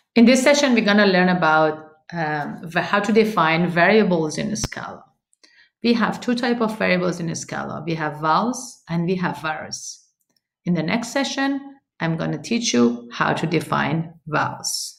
In this session, we're going to learn about how to define variables in Scala. We have two types of variables in Scala. We have vals and we have vars. In the next session, I'm going to teach you how to define vals.